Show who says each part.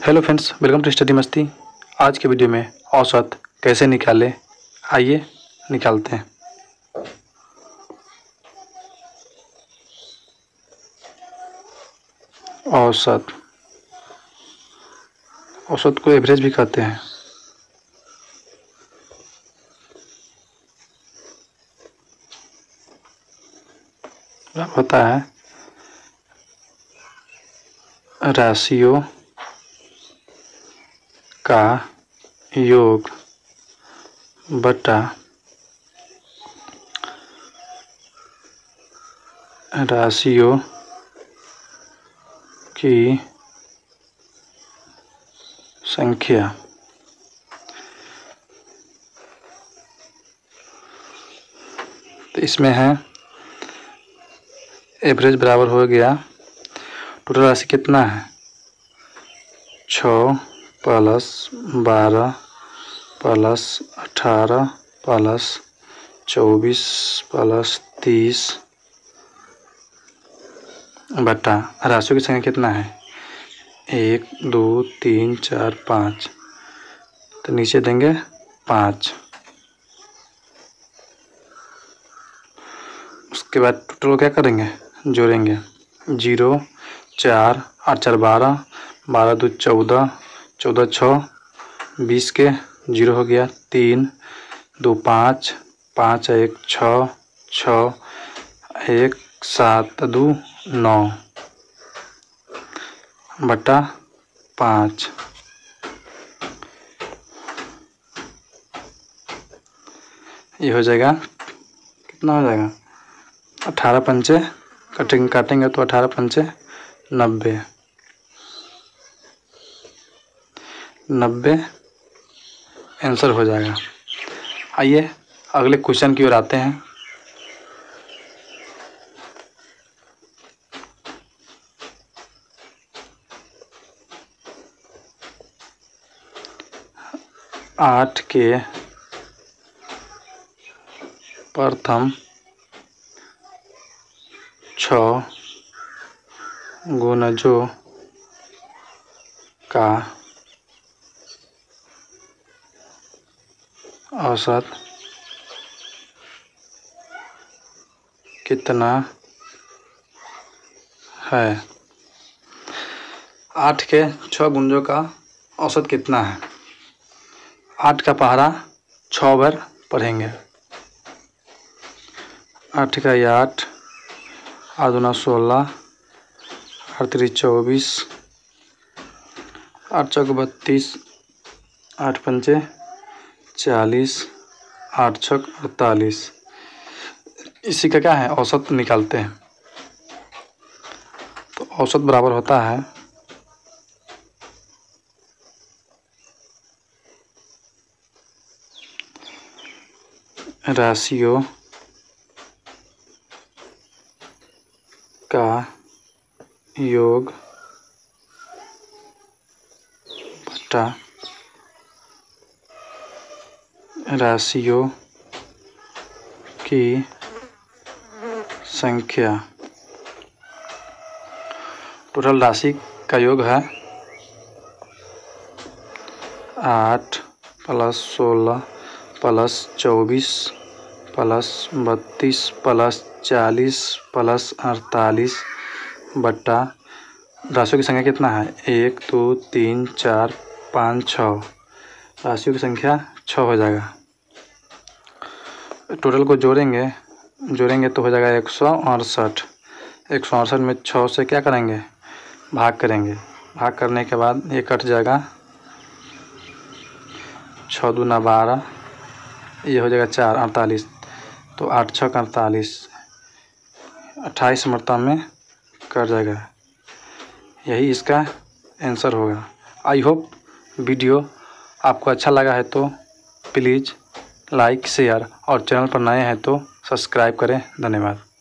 Speaker 1: Hello friends, welcome to study Masti. आज के video में औसत कैसे निकालें, आइए निकालते हैं। औसत औसत को एवरेज भी कहते हैं। होता है राशियों का योग बटा राशियों की संख्या। तो इसमें है एवरेज बराबर हो गया, टोटल राशि कितना है 6 प्लस 12 प्लस 18 प्लस 24 प्लस 30 बटा राशियों की संख्या कितना है 1 2 3 4 5। तो नीचे देंगे 5। उसके बाद टोटल क्या करेंगे, जोड़ेंगे 0 4 8 4 12 12 2 14 14 6 20 के 0 हो गया 3 2 5 5 1 6 6 1 7 2 9 बटा 5। ये हो जाएगा, कितना हो जाएगा 18 पंचे काटेंगे तो 18 पंचे 90 आंसर हो जाएगा। आइए अगले क्वेश्चन की ओर आते हैं। आठ के प्रथम 6 गुणजों का औसत कितना है। 8 के 6 गुणजों का औसत कितना है। 8 का पहाड़ा 6 बार पढ़ेंगे। 8 का 8 8 दूना 16 8 3 24 8 चौक 32 8 पंचे 40 8 छक 48। इसी का क्या है, औसत निकालते हैं। तो औसत बराबर होता है राशियों का योग बटा राशियों की संख्या। टोटल राशि का योग है 8 plus 16 plus 24 plus 32 plus 40 plus 48 बटा राशियों की संख्या कितना है 1 2 3 4 5 6। राशियों की संख्या 6 हो जाएगा। टोटल को जोड़ेंगे तो हो जाएगा 168। 168 में 6 से क्या करेंगे, भाग करेंगे। भाग करने के बाद ये कट जाएगा 6 दूना 12, ये हो जाएगा 4 48। तो 8 छक 48, 28 मरतबा में कट जाएगा। यही इसका आंसर होगा। आई होप वीडियो आपको अच्छा लगा है तो प्लीज़ लाइक शेयर और चैनल पर नए हैं तो सब्सक्राइब करें। धन्यवाद।